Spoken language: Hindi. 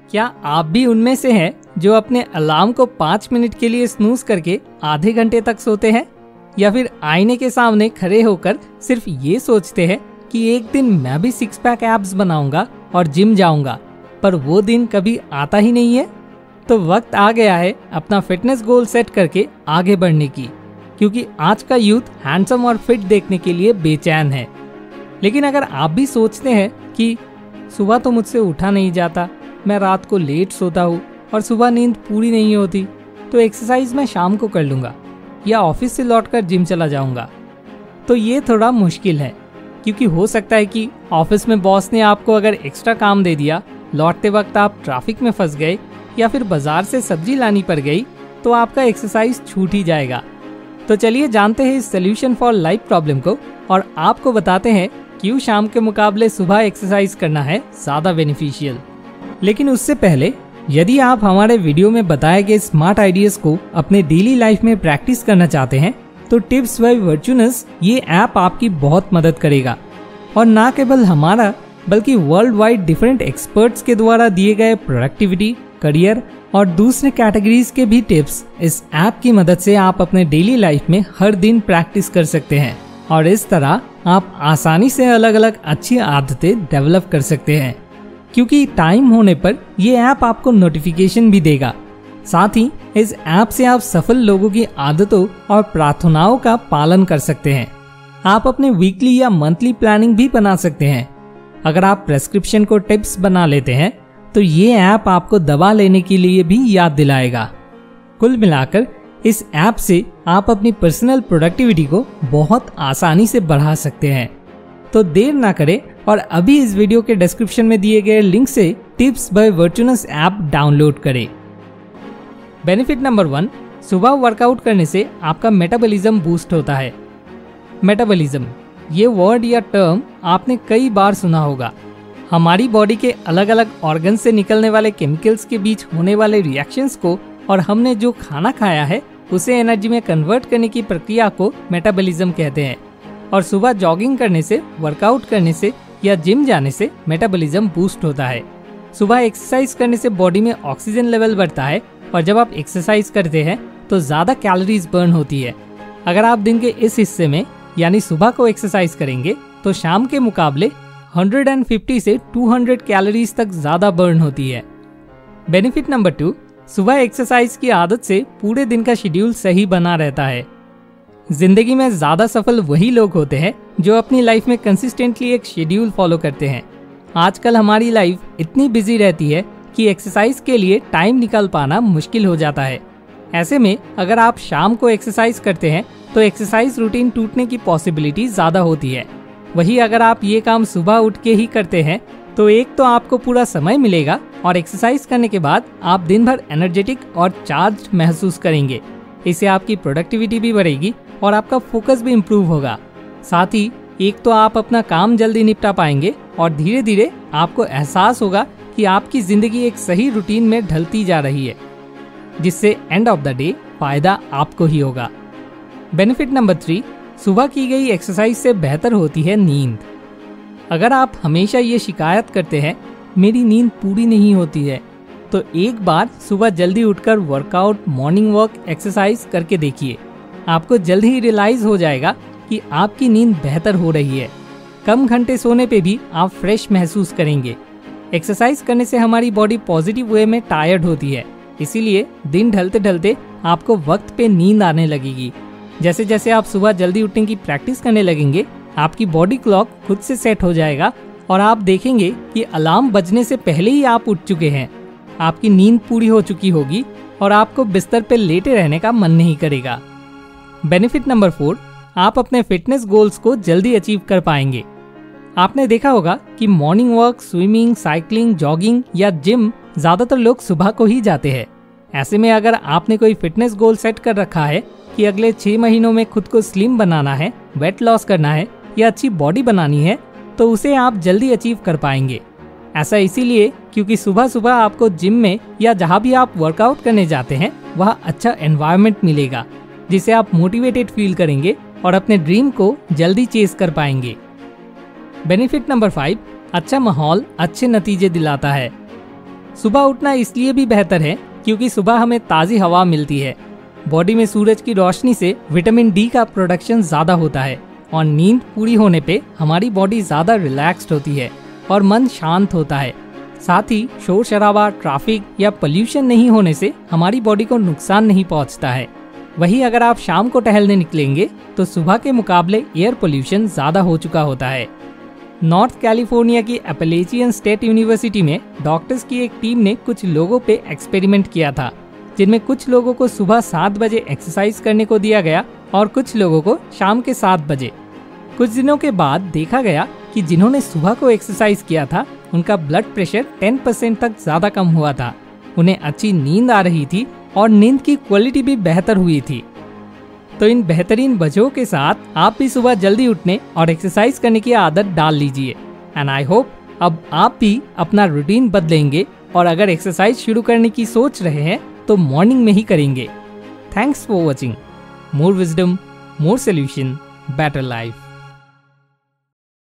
क्या आप भी उनमें से हैं जो अपने अलार्म को 5 मिनट के लिए स्नूज करके आधे घंटे तक सोते हैं, या फिर आईने के सामने खड़े होकर सिर्फ ये सोचते हैं कि एक दिन मैं भी 6 पैक एब्स बनाऊंगा और जिम जाऊंगा, पर वो दिन कभी आता ही नहीं है? तो वक्त आ गया है अपना फिटनेस गोल सेट करके आगे बढ़ने की, क्योंकि आज का यूथ हैंडसम और फिट देखने के लिए बेचैन है। लेकिन अगर आप भी सोचते हैं कि सुबह तो मुझसे उठा नहीं जाता, मैं रात को लेट सोता हूँ और सुबह नींद पूरी नहीं होती, तो एक्सरसाइज मैं शाम को कर लूँगा या ऑफिस से लौटकर जिम चला जाऊँगा, तो ये थोड़ा मुश्किल है। क्योंकि हो सकता है कि ऑफिस में बॉस ने आपको अगर एक्स्ट्रा काम दे दिया, लौटते वक्त आप ट्रैफिक में फंस गए या फिर बाजार से सब्जी लानी पड़ गई, तो आपका एक्सरसाइज छूट ही जाएगा। तो चलिए जानते हैं इस सोल्यूशन फॉर लाइफ प्रॉब्लम को और आपको बताते हैं क्यों शाम के मुकाबले सुबह एक्सरसाइज करना है ज्यादा बेनिफिशियल। लेकिन उससे पहले यदि आप हमारे वीडियो में बताए गए स्मार्ट आइडियाज को अपने डेली लाइफ में प्रैक्टिस करना चाहते हैं, तो टिप्स बाय वर्चुनस ये ऐप आपकी बहुत मदद करेगा। और ना केवल हमारा बल्कि वर्ल्ड वाइड डिफरेंट एक्सपर्ट्स के द्वारा दिए गए प्रोडक्टिविटी, करियर और दूसरे कैटेगरीज के भी टिप्स इस ऐप की मदद से आप अपने डेली लाइफ में हर दिन प्रैक्टिस कर सकते हैं और इस तरह आप आसानी से अलग अलग अच्छी आदतें डेवलप कर सकते हैं। क्योंकि टाइम होने पर ये ऐप आपको नोटिफिकेशन भी देगा। साथ ही इस ऐप से आप सफल लोगों की आदतों और प्रार्थनाओं का पालन कर सकते हैं। आप अपने वीकली या मंथली प्लानिंग भी बना सकते हैं। अगर आप प्रेस्क्रिप्शन को टिप्स बना लेते हैं तो ये ऐप आपको दवा लेने के लिए भी याद दिलाएगा। कुल मिलाकर इस ऐप से आप अपनी पर्सनल प्रोडक्टिविटी को बहुत आसानी से बढ़ा सकते हैं। तो देर ना करें और अभी इस वीडियो के डिस्क्रिप्शन में दिए गए लिंक से टिप्स बाय वर्चुनस ऐप डाउनलोड करें। बेनिफिट नंबर 1, सुबह वर्कआउट करने से आपका मेटाबॉलिज्म बूस्ट होता है। मेटाबॉलिज्म ये वर्ड या टर्म आपने कई बार सुना होगा। हमारी बॉडी के अलग अलग ऑर्गन से निकलने वाले केमिकल्स के बीच होने वाले रिएक्शंस को और हमने जो खाना खाया है उसे एनर्जी में कन्वर्ट करने की प्रक्रिया को मेटाबॉलिज्म कहते हैं। और सुबह जॉगिंग करने से, वर्कआउट करने से या जिम जाने से मेटाबॉलिज्म बूस्ट होता है। सुबह एक्सरसाइज करने से बॉडी में ऑक्सीजन लेवल बढ़ता है और जब आप एक्सरसाइज करते हैं तो ज्यादा कैलोरीज बर्न होती है। अगर आप दिन के इस हिस्से में यानी सुबह को एक्सरसाइज करेंगे तो शाम के मुकाबले 150 से 200 कैलोरीज तक ज्यादा बर्न होती है। बेनिफिट नंबर 2, सुबह एक्सरसाइज की आदत से पूरे दिन का शेड्यूल सही बना रहता है। जिंदगी में ज्यादा सफल वही लोग होते हैं जो अपनी लाइफ में कंसिस्टेंटली एक शेड्यूल फॉलो करते हैं। आजकल हमारी लाइफ इतनी बिजी रहती है कि एक्सरसाइज के लिए टाइम निकाल पाना मुश्किल हो जाता है। ऐसे में अगर आप शाम को एक्सरसाइज करते हैं तो एक्सरसाइज रूटीन टूटने की पॉसिबिलिटी ज्यादा होती है। वही अगर आप ये काम सुबह उठ के ही करते हैं तो एक तो आपको पूरा समय मिलेगा और एक्सरसाइज करने के बाद आप दिन भर एनर्जेटिक और चार्ज महसूस करेंगे। इससे आपकी प्रोडक्टिविटी भी बढ़ेगी और आपका फोकस भी इम्प्रूव होगा। साथ ही एक तो आप अपना काम जल्दी निपटा पाएंगे और धीरे धीरे आपको एहसास होगा कि आपकी जिंदगी एक सही रूटीन में ढलती जा रही है, जिससे एंड ऑफ द डे फायदा आपको ही होगा। बेनिफिट नंबर 3, सुबह की गई एक्सरसाइज से बेहतर होती है नींद। अगर आप हमेशा ये शिकायत करते हैं मेरी नींद पूरी नहीं होती है, तो एक बार सुबह जल्दी उठकर वर्कआउट, मॉर्निंग वॉक, एक्सरसाइज करके देखिए। आपको जल्द ही रियलाइज हो जाएगा कि आपकी नींद बेहतर हो रही है। कम घंटे सोने पे भी आप फ्रेश महसूस करेंगे। एक्सरसाइज करने से हमारी बॉडी पॉजिटिव वे में टायर्ड होती है, इसीलिए दिन ढलते ढलते आपको वक्त पे नींद आने लगेगी। जैसे जैसे आप सुबह जल्दी उठने की प्रैक्टिस करने लगेंगे, आपकी बॉडी क्लॉक खुद से सेट हो जाएगा और आप देखेंगे कि अलार्म बजने से पहले ही आप उठ चुके हैं। आपकी नींद पूरी हो चुकी होगी और आपको बिस्तर पे लेटे रहने का मन नहीं करेगा। बेनिफिट नंबर 4, आप अपने फिटनेस गोल्स को जल्दी अचीव कर पाएंगे। आपने देखा होगा कि morning walk, swimming, cycling, jogging या जिम ज्यादातर लोग सुबह को ही जाते हैं। ऐसे में अगर आपने कोई फिटनेस गोल सेट कर रखा है कि अगले 6 महीनों में खुद को स्लिम बनाना है, वेट लॉस करना है या अच्छी बॉडी बनानी है, तो उसे आप जल्दी अचीव कर पाएंगे। ऐसा इसीलिए क्योंकि सुबह सुबह आपको जिम में या जहाँ भी आप वर्कआउट करने जाते हैं वहाँ अच्छा एनवायरनमेंट मिलेगा, जिससे आप मोटिवेटेड फील करेंगे और अपने ड्रीम को जल्दी चेस कर पाएंगे। बेनिफिट नंबर 5, अच्छा माहौल अच्छे नतीजे दिलाता है। सुबह उठना इसलिए भी बेहतर है क्योंकि सुबह हमें ताज़ी हवा मिलती है। बॉडी में सूरज की रोशनी से विटामिन डी का प्रोडक्शन ज़्यादा होता है और नींद पूरी होने पे हमारी बॉडी ज़्यादा रिलैक्स्ड होती है और मन शांत होता है। साथ ही शोर शराबा, ट्रैफिक या पोल्यूशन नहीं होने से हमारी बॉडी को नुकसान नहीं पहुंचता है। वहीं अगर आप शाम को टहलने निकलेंगे तो सुबह के मुकाबले एयर पोल्यूशन ज़्यादा हो चुका होता है। नॉर्थ कैलिफोर्निया की एपेलेचियन स्टेट यूनिवर्सिटी में डॉक्टर्स की एक टीम ने कुछ लोगों पे एक्सपेरिमेंट किया था, जिनमें कुछ लोगों को सुबह 7 बजे एक्सरसाइज करने को दिया गया और कुछ लोगों को शाम के 7 बजे। कुछ दिनों के बाद देखा गया कि जिन्होंने सुबह को एक्सरसाइज किया था उनका ब्लड प्रेशर 10% तक ज्यादा कम हुआ था, उन्हें अच्छी नींद आ रही थी और नींद की क्वालिटी भी बेहतर हुई थी। तो इन बेहतरीन वजहों के साथ आप भी सुबह जल्दी उठने और एक्सरसाइज करने की आदत डाल लीजिए। एंड आई होप अब आप भी अपना रूटीन बदलेंगे और अगर एक्सरसाइज शुरू करने की सोच रहे हैं तो मॉर्निंग में ही करेंगे। Thanks for watching. More wisdom, more solution, better life.